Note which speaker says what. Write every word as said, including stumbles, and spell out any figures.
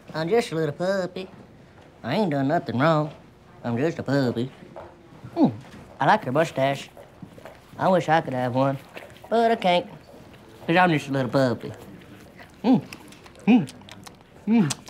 Speaker 1: I'm just a little puppy. I ain't done nothing wrong. I'm just a puppy. Hmm. I like your mustache. I wish I could have one, but I can't, because I'm just a little puppy. Hmm. Hmm. Hmm.